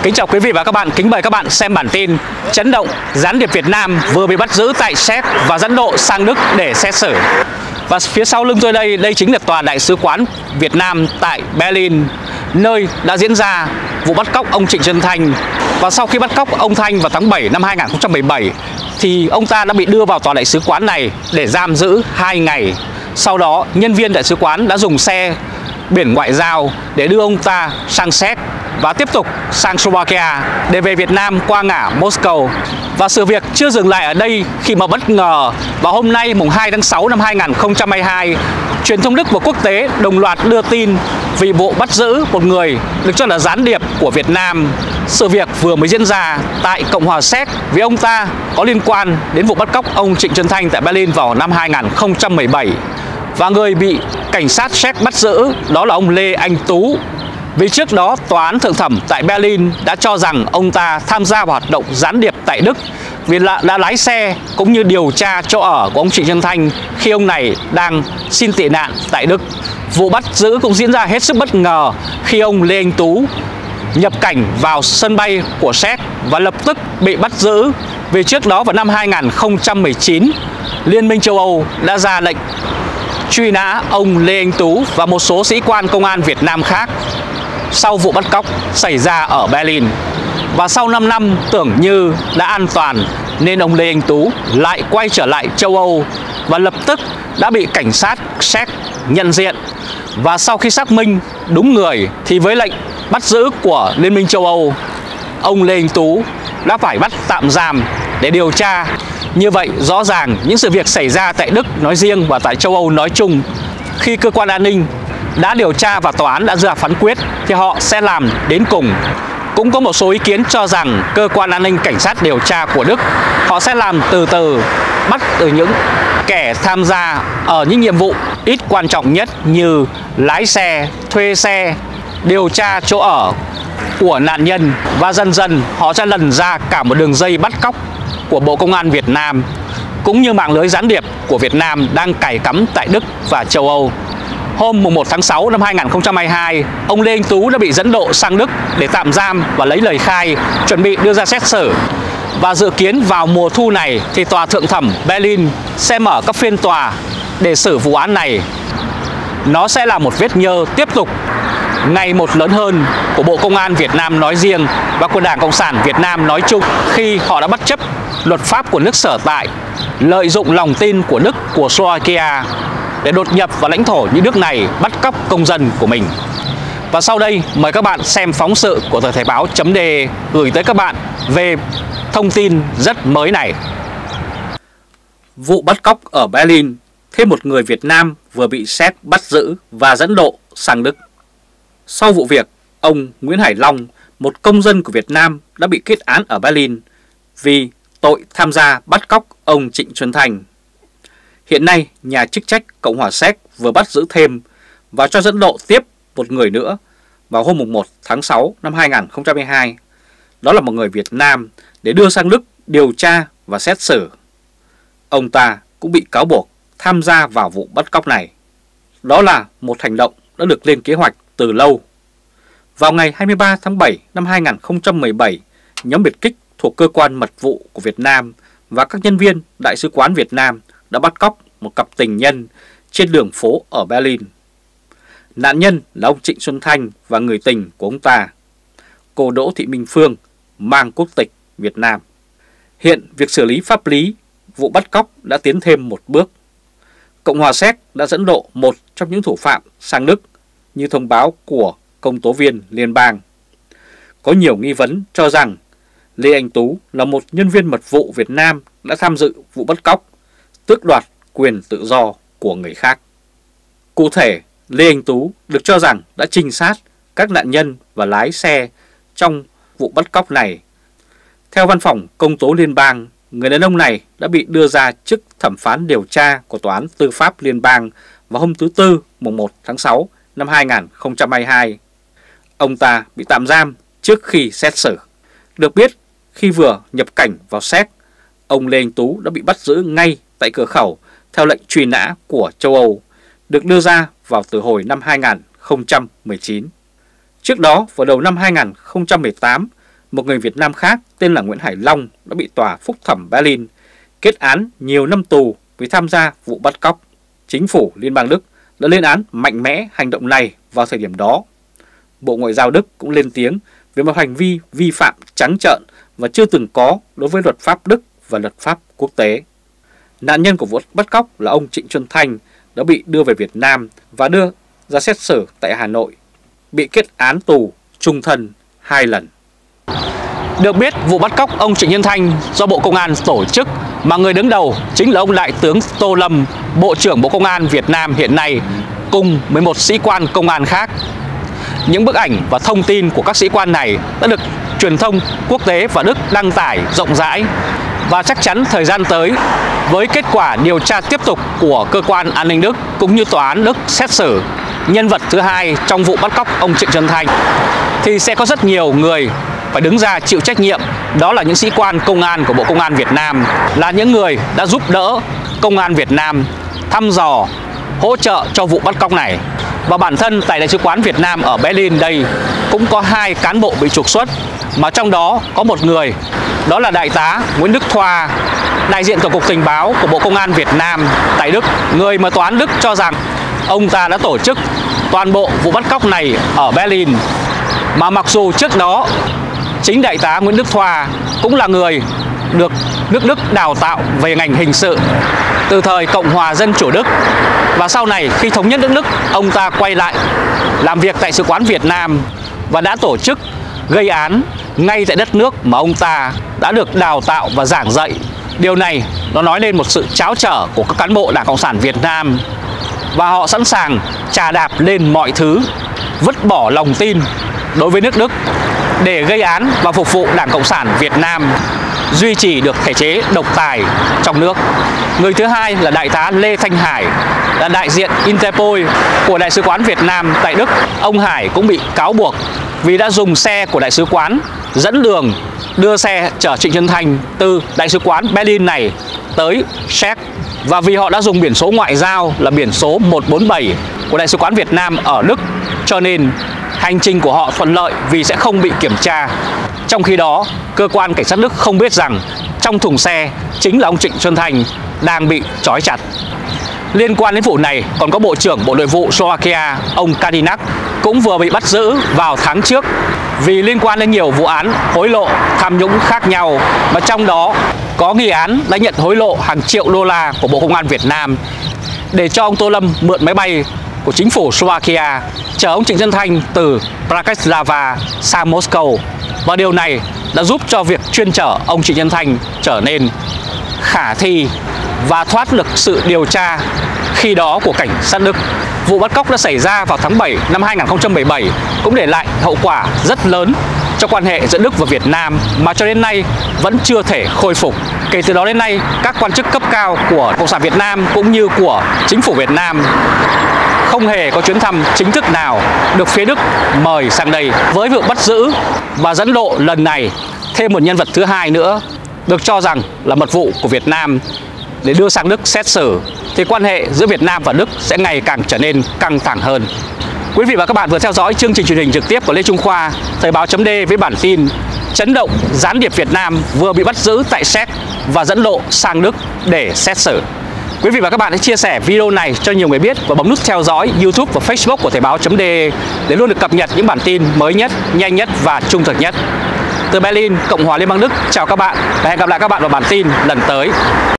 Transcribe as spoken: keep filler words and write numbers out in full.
Kính chào quý vị và các bạn, kính mời các bạn xem bản tin chấn động gián điệp Việt Nam vừa bị bắt giữ tại Séc và dẫn độ sang Đức để xét xử. Và phía sau lưng tôi đây, đây chính là tòa đại sứ quán Việt Nam tại Berlin, nơi đã diễn ra vụ bắt cóc ông Trịnh Xuân Thanh. Và sau khi bắt cóc ông Thanh vào tháng bảy năm hai nghìn không trăm mười bảy thì ông ta đã bị đưa vào tòa đại sứ quán này để giam giữ hai ngày. Sau đó nhân viên đại sứ quán đã dùng xe biển ngoại giao để đưa ông ta sang Séc và tiếp tục sang Slovakia để về Việt Nam qua ngã Moscow. Và sự việc chưa dừng lại ở đây khi mà bất ngờ vào hôm nay mùng hai tháng sáu năm hai nghìn không trăm hai mươi hai, truyền thông Đức và quốc tế đồng loạt đưa tin vì vụ bắt giữ một người được cho là gián điệp của Việt Nam. Sự việc vừa mới diễn ra tại Cộng hòa Séc vì ông ta có liên quan đến vụ bắt cóc ông Trịnh Xuân Thanh tại Berlin vào năm hai nghìn không trăm mười bảy. Và người bị cảnh sát Séc bắt giữ đó là ông Lê Anh Tú. Vì trước đó tòa án thượng thẩm tại Berlin đã cho rằng ông ta tham gia vào hoạt động gián điệp tại Đức vì là đã lái xe cũng như điều tra chỗ ở của ông Trịnh Xuân Thanh khi ông này đang xin tị nạn tại Đức. Vụ bắt giữ cũng diễn ra hết sức bất ngờ khi ông Lê Anh Tú nhập cảnh vào sân bay của Séc và lập tức bị bắt giữ vì trước đó vào năm hai nghìn không trăm mười chín, Liên minh châu Âu đã ra lệnh truy nã ông Lê Anh Tú và một số sĩ quan công an Việt Nam khác sau vụ bắt cóc xảy ra ở Berlin. Và sau năm năm tưởng như đã an toàn nên ông Lê Anh Tú lại quay trở lại châu Âu và lập tức đã bị cảnh sát Séc nhận diện. Và sau khi xác minh đúng người thì với lệnh bắt giữ của Liên minh châu Âu, ông Lê Anh Tú đã phải bắt tạm giam để điều tra. Như vậy rõ ràng những sự việc xảy ra tại Đức nói riêng và tại châu Âu nói chung, khi cơ quan an ninh đã điều tra và tòa án đã ra phán quyết thì họ sẽ làm đến cùng. Cũng có một số ý kiến cho rằng cơ quan an ninh cảnh sát điều tra của Đức họ sẽ làm từ từ, bắt từ những kẻ tham gia ở những nhiệm vụ ít quan trọng nhất như lái xe, thuê xe, điều tra chỗ ở của nạn nhân, và dần dần họ sẽ lần ra cả một đường dây bắt cóc của Bộ Công an Việt Nam cũng như mạng lưới gián điệp của Việt Nam đang cài cắm tại Đức và châu Âu. Hôm mùng một tháng sáu năm hai nghìn không trăm hai mươi hai, ông Lê Anh Tú đã bị dẫn độ sang Đức để tạm giam và lấy lời khai, chuẩn bị đưa ra xét xử. Và dự kiến vào mùa thu này thì tòa thượng thẩm Berlin sẽ mở các phiên tòa để xử vụ án này. Nó sẽ là một vết nhơ tiếp tục ngày một lớn hơn của Bộ Công an Việt Nam nói riêng và của Đảng Cộng sản Việt Nam nói chung, khi họ đã bất chấp luật pháp của nước sở tại, lợi dụng lòng tin của Đức, của Slovakia để đột nhập vào lãnh thổ những nước này, bắt cóc công dân của mình. Và sau đây mời các bạn xem phóng sự của tờ Thời báo chấm de gửi tới các bạn về thông tin rất mới này. Vụ bắt cóc ở Berlin, thêm một người Việt Nam vừa bị Séc bắt giữ và dẫn độ sang Đức. Sau vụ việc, ông Nguyễn Hải Long, một công dân của Việt Nam đã bị kết án ở Berlin vì tội tham gia bắt cóc ông Trịnh Xuân Thanh. Hiện nay, nhà chức trách Cộng hòa Séc vừa bắt giữ thêm và cho dẫn độ tiếp một người nữa vào hôm mùng một tháng sáu năm hai nghìn không trăm hai mươi hai. Đó là một người Việt Nam để đưa sang Đức điều tra và xét xử. Ông ta cũng bị cáo buộc tham gia vào vụ bắt cóc này. Đó là một hành động đã được lên kế hoạch từ lâu. Vào ngày hai mươi ba tháng bảy năm hai nghìn không trăm mười bảy, nhóm biệt kích thuộc cơ quan mật vụ của Việt Nam và các nhân viên Đại sứ quán Việt Nam đã bắt cóc một cặp tình nhân trên đường phố ở Berlin. Nạn nhân là ông Trịnh Xuân Thanh và người tình của ông ta, cô Đỗ Thị Minh Phương, mang quốc tịch Việt Nam. Hiện việc xử lý pháp lý vụ bắt cóc đã tiến thêm một bước. Cộng hòa Séc đã dẫn độ một trong những thủ phạm sang Đức như thông báo của công tố viên liên bang. Có nhiều nghi vấn cho rằng Lê Anh Tú là một nhân viên mật vụ Việt Nam đã tham dự vụ bắt cóc, tước đoạt quyền tự do của người khác. Cụ thể, Lê Anh Tú được cho rằng đã trinh sát các nạn nhân và lái xe trong vụ bắt cóc này. Theo văn phòng công tố liên bang, người đàn ông này đã bị đưa ra trước thẩm phán điều tra của Tòa án Tư pháp Liên bang vào hôm thứ Tư mùng một tháng sáu năm hai nghìn không trăm hai mươi hai. Ông ta bị tạm giam trước khi xét xử. Được biết, khi vừa nhập cảnh vào Séc, ông Lê Anh Tú đã bị bắt giữ ngay tại cửa khẩu theo lệnh truy nã của châu Âu, được đưa ra vào từ hồi năm hai nghìn không trăm mười chín. Trước đó, vào đầu năm hai nghìn không trăm mười tám, một người Việt Nam khác tên là Nguyễn Hải Long đã bị tòa phúc thẩm Berlin kết án nhiều năm tù vì tham gia vụ bắt cóc. Chính phủ Liên bang Đức đã lên án mạnh mẽ hành động này vào thời điểm đó. Bộ Ngoại giao Đức cũng lên tiếng về một hành vi vi phạm trắng trợn và chưa từng có đối với luật pháp Đức và luật pháp quốc tế. Nạn nhân của vụ bắt cóc là ông Trịnh Xuân Thanh đã bị đưa về Việt Nam và đưa ra xét xử tại Hà Nội, bị kết án tù chung thân hai lần. Được biết, vụ bắt cóc ông Trịnh Xuân Thanh do Bộ Công an tổ chức, mà người đứng đầu chính là ông Đại tướng Tô Lâm, Bộ trưởng Bộ Công an Việt Nam hiện nay, cùng mười một sĩ quan công an khác. Những bức ảnh và thông tin của các sĩ quan này đã được truyền thông quốc tế và Đức đăng tải rộng rãi. Và chắc chắn thời gian tới, với kết quả điều tra tiếp tục của cơ quan an ninh Đức cũng như tòa án Đức xét xử nhân vật thứ hai trong vụ bắt cóc ông Trịnh Xuân Thanh, thì sẽ có rất nhiều người phải đứng ra chịu trách nhiệm. Đó là những sĩ quan công an của Bộ Công an Việt Nam, là những người đã giúp đỡ Công an Việt Nam thăm dò, hỗ trợ cho vụ bắt cóc này. Và bản thân tại Đại sứ quán Việt Nam ở Berlin đây cũng có hai cán bộ bị trục xuất, mà trong đó có một người, đó là Đại tá Nguyễn Đức Thoa, đại diện Tổng cục Tình báo của Bộ Công an Việt Nam tại Đức, người mà tòa án Đức cho rằng ông ta đã tổ chức toàn bộ vụ bắt cóc này ở Berlin. Mà mặc dù trước đó chính Đại tá Nguyễn Đức Thoa cũng là người được nước Đức đào tạo về ngành hình sự từ thời Cộng hòa Dân chủ Đức, và sau này khi thống nhất nước Đức, ông ta quay lại làm việc tại Sứ quán Việt Nam và đã tổ chức gây án ngay tại đất nước mà ông ta đã được đào tạo và giảng dạy. Điều này nó nói lên một sự tráo trở của các cán bộ Đảng Cộng sản Việt Nam, và họ sẵn sàng chà đạp lên mọi thứ, vứt bỏ lòng tin đối với nước Đức để gây án và phục vụ Đảng Cộng sản Việt Nam duy trì được thể chế độc tài trong nước. Người thứ hai là Đại tá Lê Thanh Hải, là đại diện Interpol của Đại sứ quán Việt Nam tại Đức. Ông Hải cũng bị cáo buộc vì đã dùng xe của Đại sứ quán dẫn đường đưa xe chở Trịnh Xuân Thanh từ Đại sứ quán Berlin này tới Séc, và vì họ đã dùng biển số ngoại giao là biển số một bốn bảy của Đại sứ quán Việt Nam ở Đức, cho nên hành trình của họ thuận lợi vì sẽ không bị kiểm tra. Trong khi đó, cơ quan cảnh sát Đức không biết rằng trong thùng xe chính là ông Trịnh Xuân Thanh đang bị trói chặt. Liên quan đến vụ này, còn có Bộ trưởng Bộ Nội vụ Slovakia, ông Kaliňák, cũng vừa bị bắt giữ vào tháng trước vì liên quan đến nhiều vụ án hối lộ, tham nhũng khác nhau, mà trong đó có nghi án đã nhận hối lộ hàng triệu đô la của Bộ Công an Việt Nam để cho ông Tô Lâm mượn máy bay của chính phủ Slovakia chở ông Trịnh Xuân Thanh từ Bratislava sang Moscow. Và điều này đã giúp cho việc chuyên chở ông Trịnh Xuân Thanh trở nên khả thi và thoát được sự điều tra khi đó của cảnh sát Đức. Vụ bắt cóc đã xảy ra vào tháng bảy năm hai nghìn không trăm mười bảy, cũng để lại hậu quả rất lớn cho quan hệ giữa Đức và Việt Nam mà cho đến nay vẫn chưa thể khôi phục. Kể từ đó đến nay, các quan chức cấp cao của Cộng sản Việt Nam cũng như của chính phủ Việt Nam không hề có chuyến thăm chính thức nào được phía Đức mời sang đây. Với vụ bắt giữ và dẫn độ lần này, thêm một nhân vật thứ hai nữa được cho rằng là mật vụ của Việt Nam để đưa sang Đức xét xử, thì quan hệ giữa Việt Nam và Đức sẽ ngày càng trở nên căng thẳng hơn. Quý vị và các bạn vừa theo dõi chương trình truyền hình trực tiếp của Lê Trung Khoa, Thời báo chấm D với bản tin chấn động gián điệp Việt Nam vừa bị bắt giữ tại Séc và dẫn độ sang Đức để xét xử. Quý vị và các bạn hãy chia sẻ video này cho nhiều người biết và bấm nút theo dõi YouTube và Facebook của Thời báo chấm D để luôn được cập nhật những bản tin mới nhất, nhanh nhất và trung thực nhất. Từ Berlin, Cộng hòa Liên bang Đức, chào các bạn và hẹn gặp lại các bạn vào bản tin lần tới.